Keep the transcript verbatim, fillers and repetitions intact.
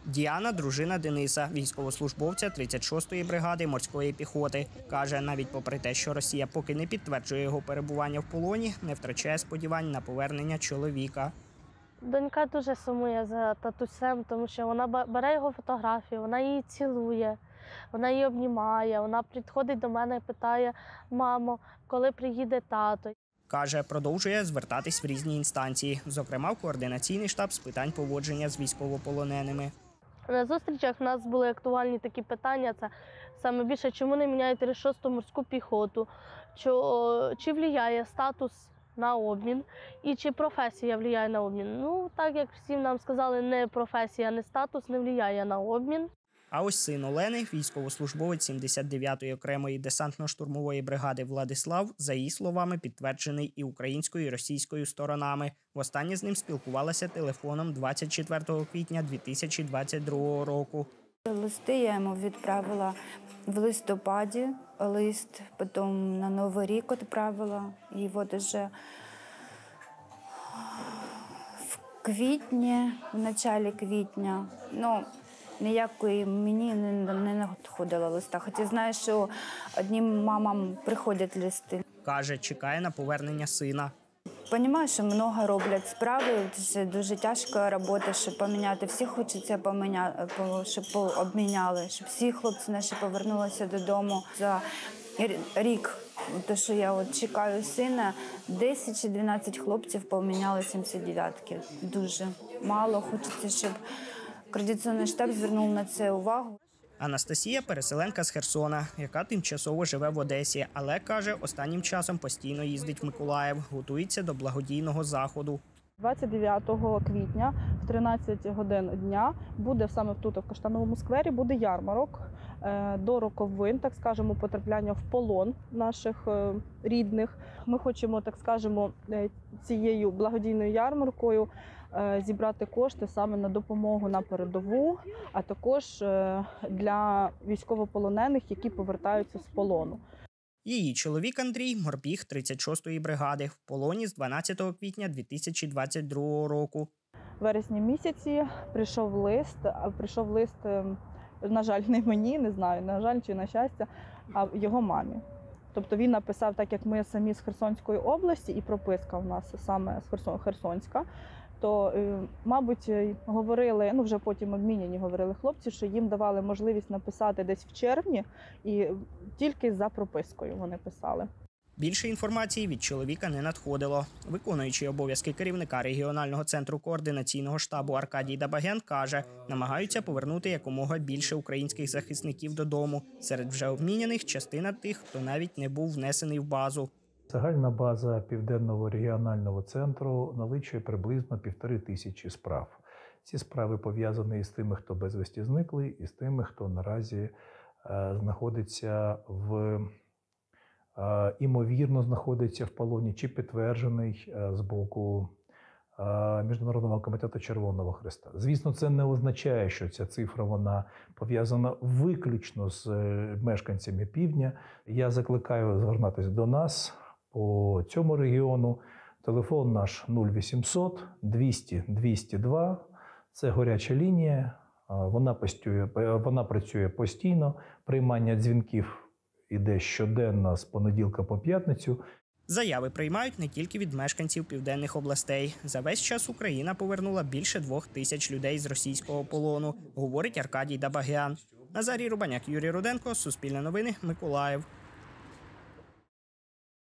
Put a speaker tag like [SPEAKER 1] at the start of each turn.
[SPEAKER 1] Діана – дружина Дениса, військовослужбовця тридцять шостої бригади морської піхоти. Каже, навіть попри те, що Росія поки не підтверджує його перебування в полоні, не втрачає сподівань на повернення чоловіка.
[SPEAKER 2] Донька дуже сумує за татусем, тому що вона бере його фотографію, вона її цілує, вона її обнімає, вона підходить до мене і питає: «Мамо, коли приїде тато?».
[SPEAKER 1] Каже, продовжує звертатись в різні інстанції, зокрема в координаційний штаб з питань поводження з військовополоненими.
[SPEAKER 2] На зустрічах в нас були актуальні такі питання, це саме більше, чому не міняють тридцять шосту морську піхоту, чи, чи впливає статус на обмін і чи професія впливає на обмін. Ну, так як всім нам сказали, не професія, не статус не впливає на обмін.
[SPEAKER 1] А ось син Олени, військовослужбовець сімдесят дев'ятої окремої десантно-штурмової бригади Владислав, за її словами, підтверджений і українською, і російською сторонами. Востаннє з ним спілкувалася телефоном двадцять четвертого квітня дві тисячі двадцять другого року.
[SPEAKER 3] Листи я йому відправила в листопаді, лист, потім на Новий рік відправила. І от уже в квітні, в початку квітня, ну, ніякої мені не, не надходило листа. Хоча знаю, що одним мамам приходять листи.
[SPEAKER 1] Каже, чекає на повернення сина.
[SPEAKER 3] Розумію, що багато роблять справи, це дуже тяжка робота, щоб поміняти. Всі хочеться поміняти, щоб обміняли, щоб всі хлопці наші повернулися додому за рік. Те, що я от чекаю сина, десять чи дванадцять хлопців поміняли сімдесят дев'ятки. Дуже мало, хочеться, щоб координаційний штаб звернув на це увагу.
[SPEAKER 1] Анастасія – переселенка з Херсона, яка тимчасово живе в Одесі, але, каже, останнім часом постійно їздить в Миколаїв, готується до благодійного заходу.
[SPEAKER 4] двадцять дев'ятого квітня в тринадцять годин дня буде саме тут, в Каштановому сквері, буде ярмарок до роковин, так скажемо, потрапляння в полон наших рідних. Ми хочемо, так скажемо, цією благодійною ярмаркою зібрати кошти саме на допомогу на передову, а також для військовополонених, які повертаються з полону.
[SPEAKER 1] Її чоловік Андрій – морпіг тридцять шостої бригади, в полоні з дванадцятого квітня дві тисячі двадцять другого року.
[SPEAKER 4] В вересні місяці прийшов лист, прийшов лист, на жаль, не мені, не знаю, на жаль чи на щастя, а його мамі. Тобто він написав, так як ми самі з Херсонської області і прописка у нас саме з Херсон, Херсонська, то, мабуть, говорили, ну вже потім обміняні говорили хлопці, що їм давали можливість написати десь в червні і тільки за пропискою вони писали.
[SPEAKER 1] Більше інформації від чоловіка не надходило. Виконуючий обов'язки керівника регіонального центру координаційного штабу Аркадій Дабагян каже, намагаються повернути якомога більше українських захисників додому. Серед вже обміняних частина тих, хто навіть не був внесений в базу.
[SPEAKER 5] Загальна база Південного регіонального центру налічує приблизно півтори тисячі справ. Ці справи пов'язані з тими, хто безвісті зникли, і з тими, хто наразі е, знаходиться в, е, імовірно знаходиться в полоні, чи підтверджений е, з боку е, Міжнародного комітету Червоного Хреста. Звісно, це не означає, що ця цифра вона пов'язана виключно з е, мешканцями півдня. Я закликаю звернутися до нас по цьому регіону. Телефон наш нуль вісімсот двісті двісті два. Це гаряча лінія. Вона працює, вона працює постійно. Приймання дзвінків іде щоденно з понеділка по п'ятницю.
[SPEAKER 1] Заяви приймають не тільки від мешканців південних областей. За весь час Україна повернула більше двох тисяч людей з російського полону, говорить Аркадій Дабагян. Назарій Рубаняк, Юрій Руденко, Суспільне новини, Миколаїв.